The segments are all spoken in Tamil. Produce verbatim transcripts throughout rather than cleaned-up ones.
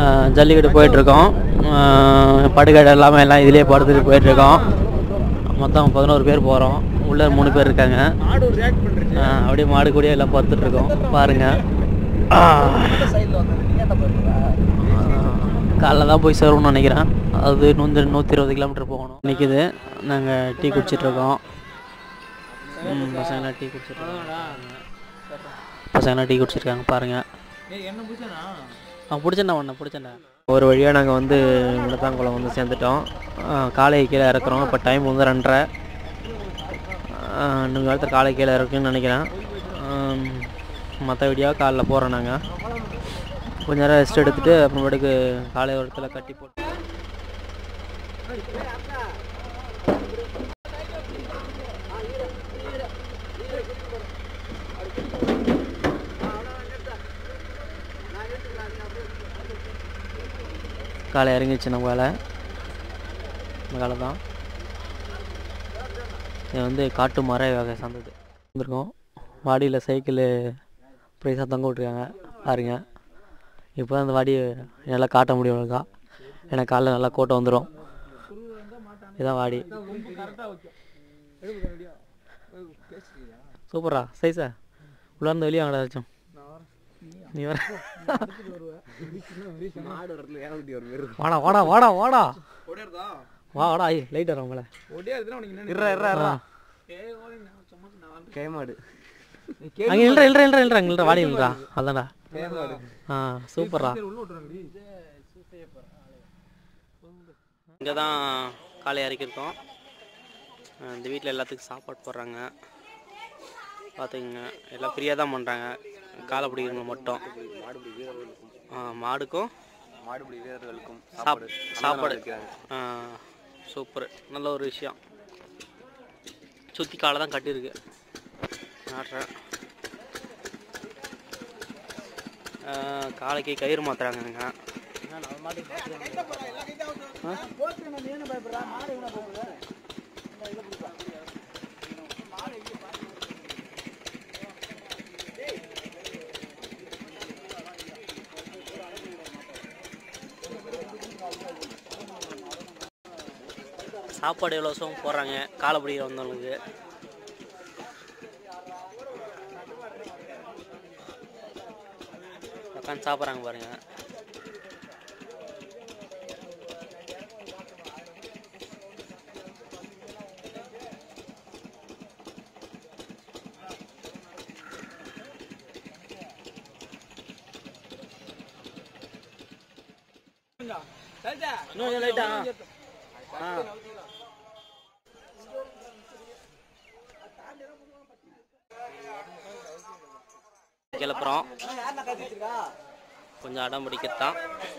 ஜல்லிக்கட்டு போயிட்டுருக்கோம். படுகடை எல்லாமே எல்லாம் இதிலே படுத்துட்டு போயிட்டுருக்கோம். மொத்தம் பதினோரு பேர் போகிறோம். உள்ளே மூணு பேர் இருக்காங்க. அப்படியே மாடு கூடிய எல்லாம் பார்த்துட்ருக்கோம். பாருங்கள், காலைல தான் போய் சேரணும்னு நினைக்கிறேன். அது நூற்றி நூற்றி இருபது கிலோமீட்டர் போகணும். நிற்கிது. நாங்கள் டீ குடிச்சிட்ருக்கோம். பசங்களாம் டீ குடிச்சிட்ருக்கோம். பசங்களாம் டீ குடிச்சிருக்காங்க. பாருங்கள், ஆ பிடிச்சேண்ணா ஒன்று பிடிச்சேண்ணா. ஒரு வழியாக நாங்கள் வந்து விளத்தாங்குளம் வந்து சேர்ந்துட்டோம். காலை கீழே இறக்குறோம். இப்போ டைம் வந்து ரெண்டரை. இன்னும் காலத்தில் காலை கீழே இறக்குன்னு நினைக்கிறேன். மற்ற வழியாக காலைல போகிறோம். நாங்கள் கொஞ்ச நேரம் ரெஸ்ட் எடுத்துகிட்டு அப்புறமேட்டுக்கு காலை ஒரு இடத்துல கட்டி போட்டு காலை இறங்கிடுச்சு. நம்ம வேலை இந்த காலை தான். இது வந்து காட்டு மர வகை சார்ந்தது. வந்துருக்கோம். வாடியில் சைக்கிள் ப்ரைஸாக தொங்க விட்ருக்காங்க. பாருங்க, இப்போ தான் அந்த வாடியை நல்லா காட்ட முடியும். அவ்வளோக்கா ஏன்னா காலைல நல்லா கோட்டை வந்துடும். இதுதான் வாடி. சூப்பரா சைஸா உள்ளார்ந்து வெளியே வாங்கடா வச்சோம். நீ வர வாடா வாடா வாடா வாடா வா வாடா. ஐ லைட் வரும் மேலே. அங்கே இல்லைடா இல்லைடா இல்லைடா இல்லைடா இல்லைடா வாடி இல்லைடா. அதான்டா. ஆ சூப்பரா. இங்கே தான் காலை இறக்கியிருக்கோம். இந்த வீட்டில் எல்லாத்துக்கும் சாப்பாடு போடுறாங்க. பார்த்துக்குங்க, எல்லாம் ஃப்ரீயாக தான் பண்ணுறாங்க. காலை பிடிக்கிறவங்க மட்டும். மாடுக்கும் மாடுபிடி வீரர்களுக்கும் சாப்பாடு சாப்பாடு சூப்பர். நல்ல ஒரு விஷயம். சுற்றி காலை தான் கட்டியிருக்கு. நாட்டுறேன். காலைக்கு கயிறு மாத்துறாங்க. சாப்பாடு எவ்வளோ வருஷம் போடுறாங்க காலை பிடிக்க வந்தவங்களுக்கு. உட்காந்து சாப்பிட்றாங்க பாருங்க. இன்னும் லைட்டா ஆ கிளப்புறோம். கொஞ்சம் அடம் பிடிக்கத்தான்.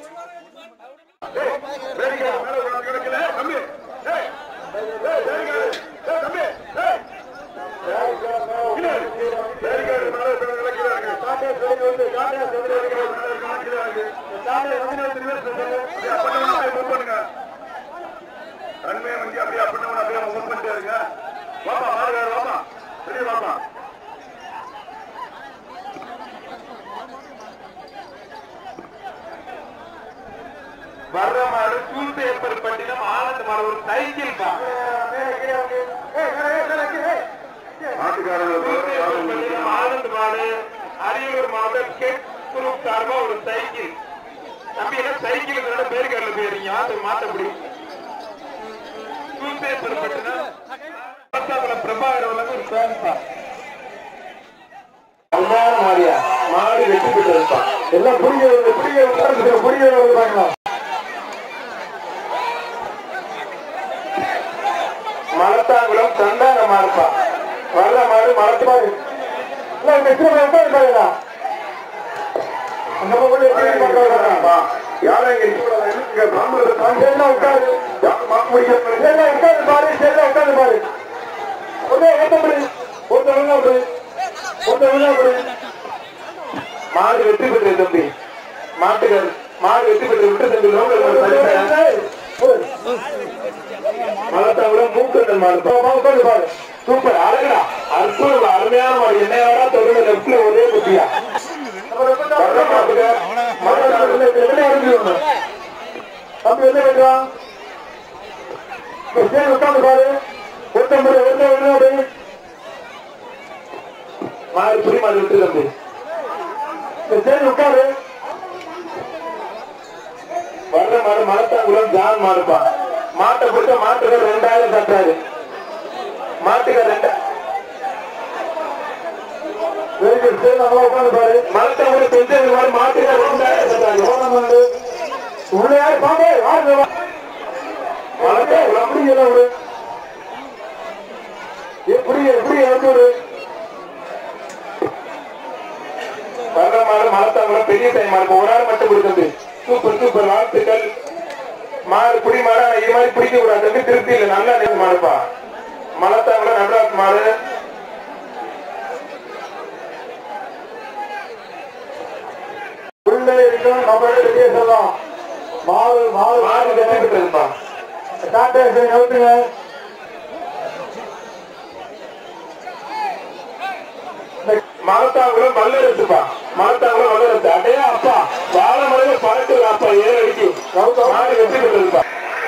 வர்றமாடு சூழ் பேப்பர் பட்டினம் ஆனந்த மாடு ஒரு சைக்கிள் ஆனந்த மாடு அரியலூர் மாவட்டம் கேட் குரூப் சார்பா ஒரு சைக்கிள். தம்பி என்ன சைக்கிள் பேருக்கல்ல போயிருங்க. அது மாத்த முடியும். சூழ் பேப்பர் பட்டினம் பிரபாகர் ஒரு ஃபேன்ஸா மாடியா மாடு வெட்டி போட்டு இருப்பான். எல்லாம் புரிய புரிய புரிய வருவாங்களா? மலத்தாங்குளம் சந்தான மாடுப்பா. வர்ற மாடு மலத்து மாடு யாரும் உட்காந்து பாரு உட்காந்து பாரு. மாடு வெற்றி பெற்ற தம்பி. மாட்டுகள் மாடு வெற்றி பெற்று விட்டு தம்பி மலத்தாங்குளம் மூக்கண்டல் மாடு பாரு. சூப்பர் அழகுடா. அற்புதம். அருமையான மாடு. என்னையோட தொடர்ந்து லெப்ட்ல ஒரே குட்டியா தம்பி என்ன பண்றான் உட்காந்து பாரு ஒருத்தம் ஒருத்தம் மாறி புரி மாறி விட்டு தம்பி சரி உட்காரு வர்ற மாடு மலத்தாங்குளம் ஜான் மாடுப்பா மாட்டை கொடுத்த மாட்டுக்கு ரெண்டாயிரம் கட்டுறாரு மாட்டுக்கு ரெண்டு உட்காந்து பாரு மலத்தாங்குளம் செஞ்சு மாட்டுக்கு ரெண்டாயிரம் கட்டுறாரு உள்ள யாரு பாம்பே மலத்தாங்குளம் அப்படிங்கிற ஒரு எப்படி எப்படி ஒரு வர்ற மாடு மலத்தாங்குளம் பெரிய டைம் மாடு ஒரு ஆள் மட்டும் கொடுத்தது சூப்பர் சூப்பர் வாழ்த்துக்கள் மாடு புடி மாடா இது மாதிரி பிடிக்க கூடாது திருப்தி இல்லை நல்லா நீங்க மாடுப்பா மலத்தாங்குளம் நடராஜ் மாடு உள்ளே இருக்கும் நம்ம வெளியே சொல்லலாம் மாடு மாடு மாடு கட்டிட்டு இருப்பா நவுத்துங்க மலத்தாங்குளம் வல்லரசுப்பா மலத்தாங்குளம் வல்லரசு அடையே அப்பா வாழ மலையில பறக்குது அப்பா ஏழு அடிக்கு மாடு கட்டிட்டு இருப்பா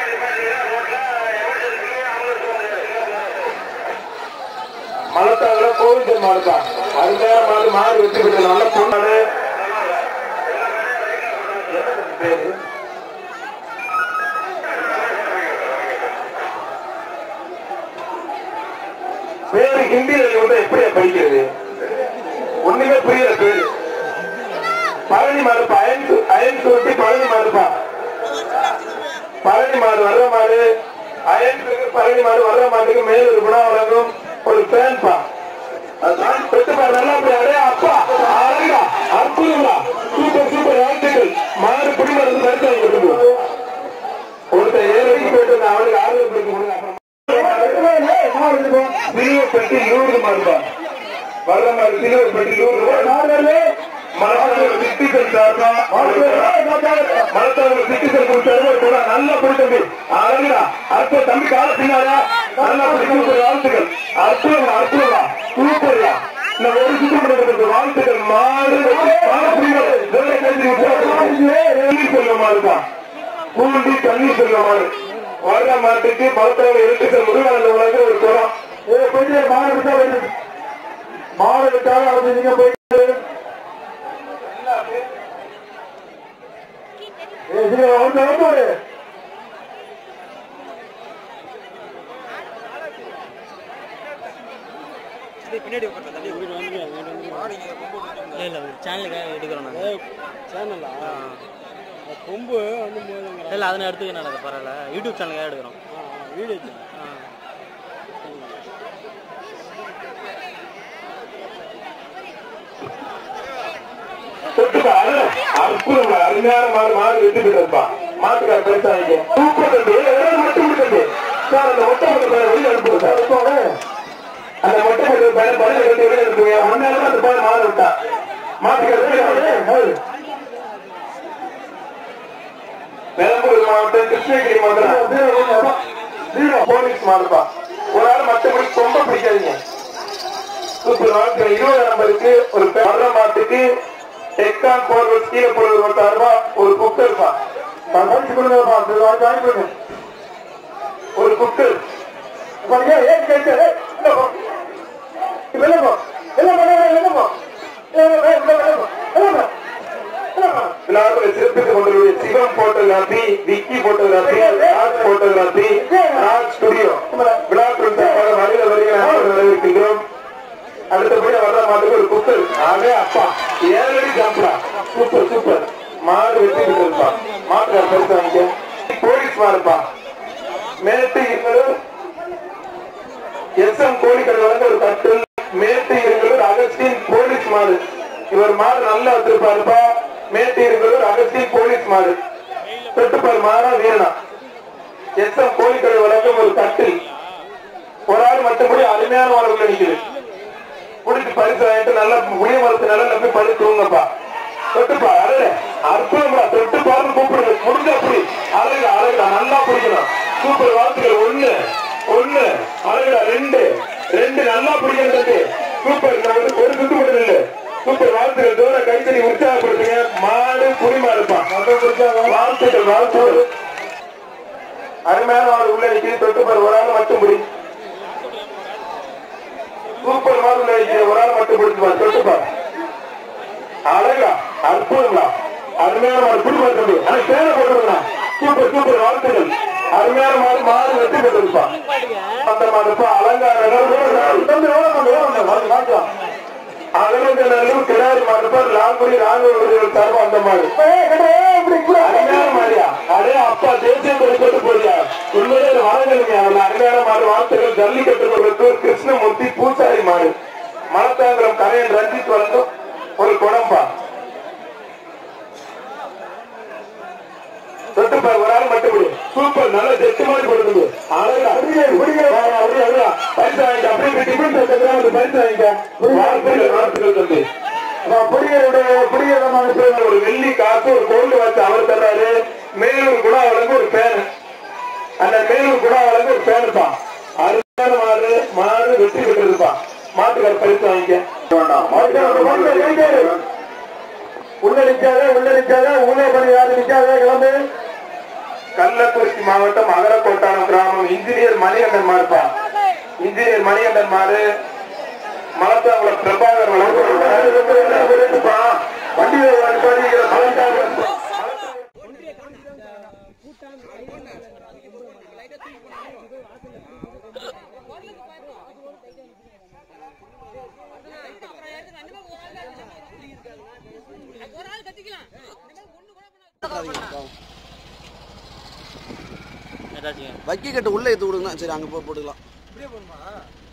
மலத்தாங்குளம் கோவில் மாடுப்பா அருமையான மாடு மாடு வெற்றி பெற்றது நல்ல பொண்ணு பேரு ஹிந்தியில எப்படி படிக்கிறது ஒண்ணுமே புரியல பேரு பழனி மாடுப்பா அயன் அயன் சுருட்டி பழனி மாடுப்பா பழனி மாடு வர்ற மாடு அயன் பழனி மாடு வர்ற மாட்டுக்கு மேல ஒரு குணம் வழங்கும் ஒரு பேன்பா நல்லா அப்பா அழகா அற்புதங்களா சூப்பர் சூப்பர் வாழ்த்துக்கள் மாடு பிடிமருந்து கருத்து ஒருத்தர் ஏழு போயிட்டு அவனுக்கு ஆறுதல் பிடிக்க முடியும் சிலுவைப்பட்டி நூறு மாறுபா வர்ற மாதிரி சிலுவைப்பட்டி நூறு ரூபாய் மலத்தாங்குளம் சிட்டிசன் சார்பா மலத்தாங்குளம் சிட்டிசன் கொடுத்தாரு நல்லா பிடித்தம்பி அழகுடா அற்புத தம்பி கால பின்னாரா நல்லா பிடிக்கும் வாழ்த்துக்கள் அற்புதம் அற்புதமா சூப்பர்யா இந்த ஒரு சுத்தம் வாழ்த்துக்கள் மாடு செல்வமா இருக்கா பூண்டி தண்ணீர் செல்வமாறு வர்ற மாட்டுக்கு மலத்தாங்குளம் எழுத்துக்கள் முருகானந்த உலக ஒரு குளம் போயிட்டு மாடு விட்டா மாடு விட்டாலும் அப்படி நீங்க போயிட்டு பின்னாடி சேனலுக்காக எடுக்கிறோம் சேனலா கொம்பு வந்து இல்லை அதனை எடுத்துக்கணும் அது பரவாயில்ல யூடியூப் சேனலுக்காக எடுக்கிறோம் வீடியோ அற்புதம் அருமையான மாடு மாடு வெற்றி பெற்றிருப்பா மாட்டுக்கார பேசாங்க மட்டும் விடுறது சார் அந்த மொட்டை வெளியே அனுப்புங்க சார் அந்த மொட்டை பையன் பழைய கட்டி வெளியே அனுப்புங்க முன்னாலும் அந்த பையன் மாடு விட்டா மாட்டுக்கார பெரம்பலூர் மாவட்டம் கிருஷ்ணகிரி மாவட்டம் போலீஸ் மாடுப்பா ஒரு ஆள் மற்றபடி ரொம்ப பிடிக்காதீங்க சூப்பர் வாழ்க்கை இருபது நம்பருக்கு ஒரு வர்ற மாட்டுக்கு டெக்கான் போர்வர்ட் கீழே போடுறது பத்தாயிரம் ஒரு குக்கர் ஒரு குக்கர் சிறப்பித்துக் கொண்டுள்ள Sivam photography Vicky photography Raj photography Raj studio விழாக்கள் வருகிற வருகிற வரவேற்கின்றோம் அடுத்தபடி வர்ற மாட்டுக்கு ஒரு குக்கர் ஆகவே அப்பா ஏழடி ஜாம்பா சூப்பர் சூப்பர் மாடு வெற்றி பெற்றிருப்பா மாட்டுக்கார பரிசு வாங்கிக்க போலீஸ் மாடுப்பா மேட்டு இருங்களூர் எஸ் எம் கோழிக்கடை வந்து ஒரு கட்டில் மேட்டு இருங்களூர் அகஸ்டின் போலீஸ் மாடு இவர் மாடு நல்லா வச்சிருப்பாருப்பா மேட்டு இருங்களூர் அகஸ்டின் போலீஸ் மாடு தொட்டுப்பாரு மாடா வீரனா எஸ் எம் கோழிக்கடை வழங்கும் ஒரு கட்டில் ஒரு ஆள் மற்றபடி அருமையான மாடுகள் நிற்குது முடிச்சு பரிசு வாங்கிட்டு நல்லா முடிய மரத்து நல்லா போய் படி தூங்கப்பா தொட்டுப்பா அழகு அற்புதமா தொட்டு பாரு கூப்பிடுது முடிஞ்ச அப்படி அழகு அழகுடா நல்லா பிடிக்கணும் சூப்பர் வாழ்த்துக்கள் ஒண்ணு ஒண்ணு அழகுடா ரெண்டு ரெண்டு நல்லா பிடிக்கிறது சூப்பர் ஒரு சுத்து மட்டும் இல்ல சூப்பர் வாழ்த்துக்கள் தூர கைத்தறி உற்சாகப்படுத்துங்க மாடு புரிமா இருப்பான் சூப்பர் வாழ்த்து அருமையான மாடு உள்ள நிற்கிறது தொட்டு பாரு ஒரு ஆள் மட்டும் பிடி சூப்பர் மாடு உள்ள நிற்கிறது ஒரு ஆள் மட்டும் பிடிச்சு பாரு தொட்டு பாரு அழகா அற்புதங்களா அருமையான மாடு பிடி பார்த்து ஆனா சேர போட்டுருந்தா சூப்பர் சூப்பர் வாழ்த்துகள் அருமையான மாடு மாடு வெற்றி பெற்றிருப்பா அந்த மாடுப்பா அலங்கார அகலூர் கிடாரி மாடுப்பா லாங்குடி ராணுவ தரும் அந்த மாடு அருமையான மாடியா அதே அப்பா தேசிய கொண்டு போறியா உண்மையிலே வாழங்களுங்க அருமையான மாடு வாழ்த்துகள் ஜல்லிக்கட்டு கொடுத்தூர் கிருஷ்ணமூர்த்தி பூசாரி மாடு மலத்தாங்குளம் கரையன் ரஞ்சித் வழங்கும் ஒரு குணம்பா தொட்டுப்பார் ஒரு ஆள் மட்டும் சூப்பர் நல்ல ஜெட்டு மாதிரி கொடுக்குது அழகா பரிசு வாங்கிக்க அப்படியே டிஃபன் பரிசு வாங்கிக்க வாழ்த்துக்கள் தம்பி ஒரு வெள்ளி காசு ஒரு கோல்டு வச்சு அவர் தர்றாரு மேலூர் குணா வழங்கு ஒரு பேனு அந்த மேலூர் குணா வழங்கு ஒரு பேனுப்பா அருமையான மாடு மாடு வெற்றி பெற்றிருப்பா மாட்டுக்கார பரிசு வாங்கிக்க உள்ள நிற்காத உள்ள நிற்காத ஊழே பணி யாரு நிற்காத கிளம்பு கள்ளக்குறிச்சி மாவட்டம் அகரக்கோட்டானம் கிராமம் இன்ஜினியர் மணிகண்டன் மாடுப்பா இன்ஜினியர் மணிகண்டன் மாடு மலத்தாங்குளம் பிரபாகர் வண்டி வைக்க கட்டு உள்ள எடுத்து விடுங்க சரி அங்க போய் போட்டுக்கலாம்.